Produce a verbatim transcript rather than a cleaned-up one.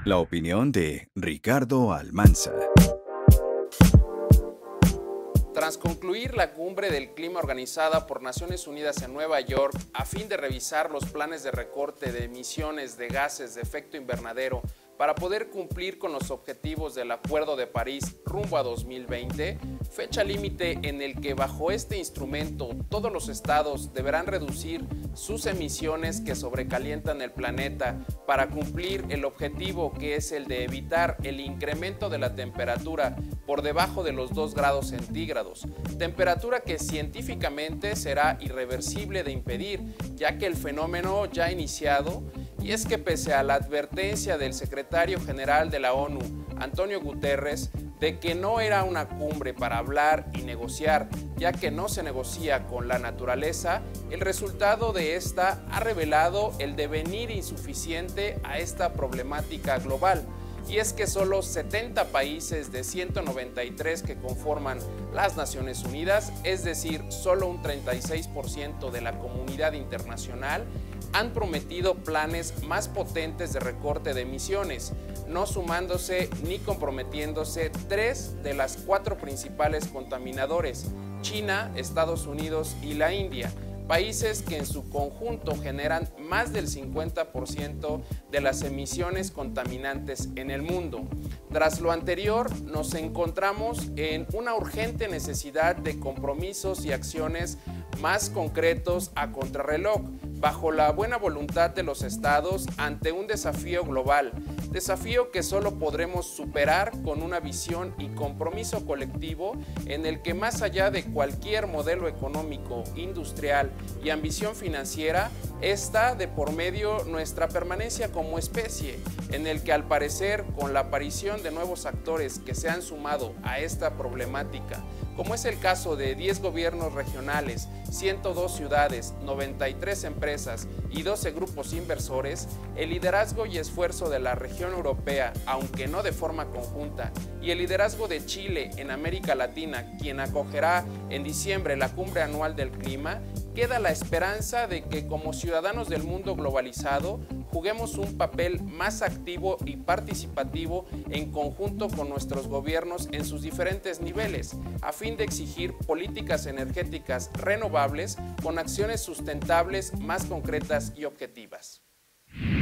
La opinión de Ricardo Almanza. Tras concluir la cumbre del clima organizada por Naciones Unidas en Nueva York a fin de revisar los planes de recorte de emisiones de gases de efecto invernadero para poder cumplir con los objetivos del Acuerdo de París rumbo a dos mil veinte, fecha límite en el que bajo este instrumento todos los estados deberán reducir sus emisiones que sobrecalientan el planeta para cumplir el objetivo que es el de evitar el incremento de la temperatura por debajo de los dos grados centígrados, temperatura que científicamente será irreversible de impedir, ya que el fenómeno ya ha iniciado. Y es que pese a la advertencia del secretario general de la ONU, Antonio Guterres, de que no era una cumbre para hablar y negociar, ya que no se negocia con la naturaleza, el resultado de esta ha revelado el devenir insuficiente a esta problemática global. Y es que solo setenta países de ciento noventa y tres que conforman las Naciones Unidas, es decir, solo un treinta y seis por ciento de la comunidad internacional, han prometido planes más potentes de recorte de emisiones, no sumándose ni comprometiéndose tres de las cuatro principales contaminadores: China, Estados Unidos y la India, países que en su conjunto generan más del cincuenta por ciento de las emisiones contaminantes en el mundo. Tras lo anterior, nos encontramos en una urgente necesidad de compromisos y acciones más concretos a contrarreloj, bajo la buena voluntad de los estados ante un desafío global, desafío que solo podremos superar con una visión y compromiso colectivo en el que, más allá de cualquier modelo económico, industrial y ambición financiera, está de por medio nuestra permanencia como especie, en el que al parecer, con la aparición de nuevos actores que se han sumado a esta problemática, como es el caso de diez gobiernos regionales, ciento dos ciudades, noventa y tres empresas y doce grupos inversores, el liderazgo y esfuerzo de la región europea, aunque no de forma conjunta, y el liderazgo de Chile en América Latina, quien acogerá en diciembre la cumbre anual del clima, queda la esperanza de que como ciudadanos del mundo globalizado juguemos un papel más activo y participativo en conjunto con nuestros gobiernos en sus diferentes niveles, a fin de exigir políticas energéticas renovables con acciones sustentables más concretas y objetivas.